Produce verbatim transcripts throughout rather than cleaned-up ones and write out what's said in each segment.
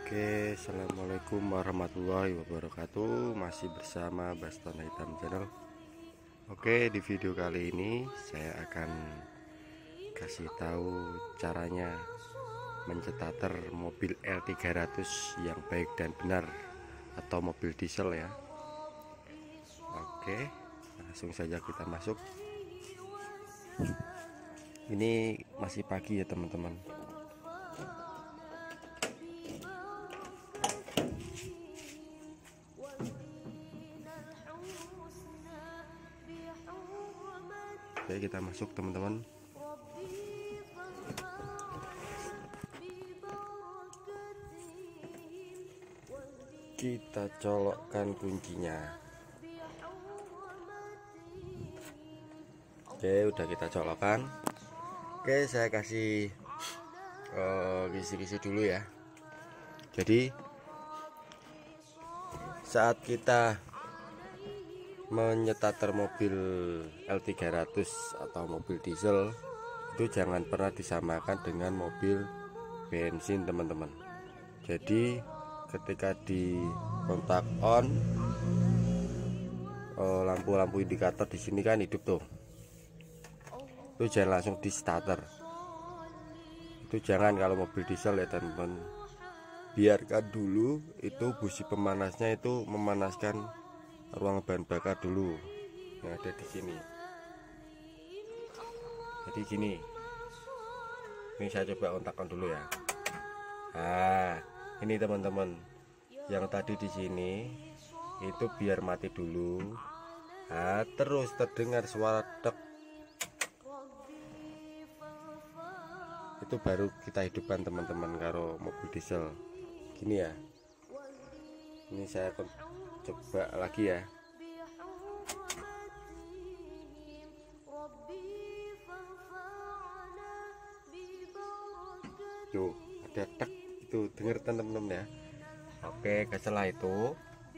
Oke, assalamualaikum warahmatullahi wabarakatuh. Masih bersama Bastona Hitam Channel. Oke, di video kali ini saya akan kasih tahu caranya mencetater mobil L tiga ratus yang baik dan benar atau mobil diesel ya. Oke, langsung saja kita masuk. Ini masih pagi ya teman-teman. Oke, kita masuk teman-teman. Kita colokkan kuncinya. Oke, udah kita colokkan. Oke, saya kasih kisi-kisi uh, dulu ya. Jadi saat kita menyetater mobil L tiga ratus atau mobil diesel, itu jangan pernah disamakan dengan mobil bensin teman-teman. Jadi ketika di kontak on, lampu-lampu indikator di sini kan hidup tuh, itu jangan langsung di starter. Itu jangan kalau mobil diesel ya teman-teman. Biarkan dulu itu busi pemanasnya itu memanaskan ruang bahan bakar dulu yang ada di sini. Jadi gini, ini saya coba kontakkan dulu ya. Nah, ini teman-teman, yang tadi di sini itu biar mati dulu. Nah, terus terdengar suara dek, itu baru kita hidupkan teman-teman karo mobil diesel. Gini ya. Ini saya coba lagi ya. Tuh, ada tek itu, dengar teman-teman ya. Oke, setelah itu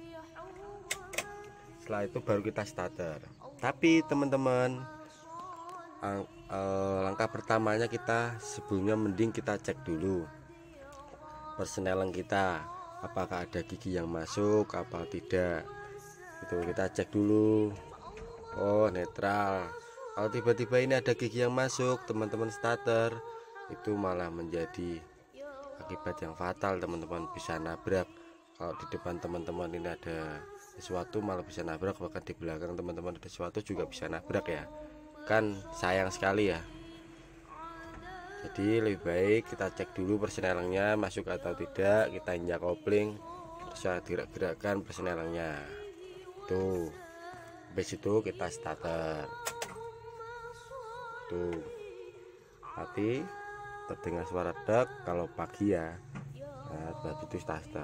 setelah itu baru kita starter. Tapi teman-teman, langkah pertamanya kita sebelumnya mending kita cek dulu persneling kita, apakah ada gigi yang masuk apa tidak. Itu kita cek dulu. Oh, netral. Kalau tiba-tiba ini ada gigi yang masuk, teman-teman starter, itu malah menjadi akibat yang fatal teman-teman, bisa nabrak. Kalau di depan teman-teman ini ada sesuatu malah bisa nabrak, bahkan di belakang teman-teman ada sesuatu juga bisa nabrak ya. Kan sayang sekali ya. Jadi lebih baik kita cek dulu persnelingnya masuk atau tidak. Kita injak kopling, bisa gerak-gerakkan persnelingnya. Tuh, habis itu kita starter. Tuh, mati, terdengar suara dek kalau pagi ya. Nah, berarti itu starter.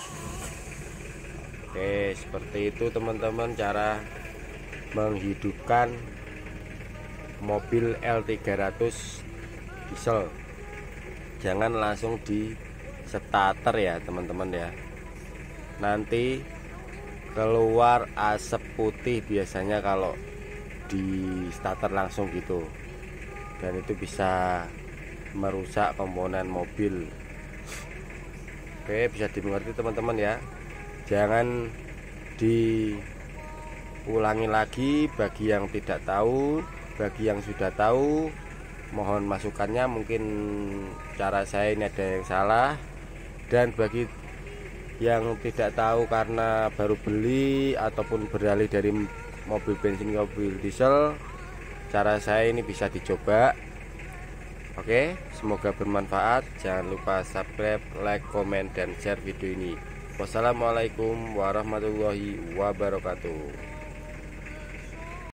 Oke, seperti itu teman-teman cara menghidupkan mobil L tiga ratus diesel. Jangan langsung di starter ya teman-teman ya. Nanti keluar asap putih biasanya kalau di starter langsung gitu, dan itu bisa merusak komponen mobil. Oke, bisa dimengerti teman-teman ya. Jangan diulangi lagi bagi yang tidak tahu. Bagi yang sudah tahu, mohon masukannya, mungkin cara saya ini ada yang salah. Dan bagi yang tidak tahu karena baru beli ataupun beralih dari mobil bensin ke mobil diesel, cara saya ini bisa dicoba. Oke, semoga bermanfaat. Jangan lupa subscribe, like, komen, dan share video ini. Wassalamualaikum warahmatullahi wabarakatuh.